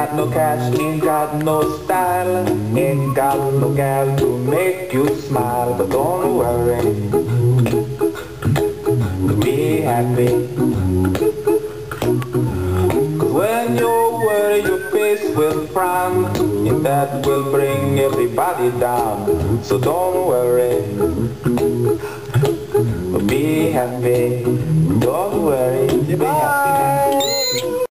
got no cash, ain't got no style, ain't got no gal to make you smile. But don't worry, be happy. 'Cause when you worry, your face will frown, and that will bring everybody down. So don't worry, be happy. Don't worry, be happy.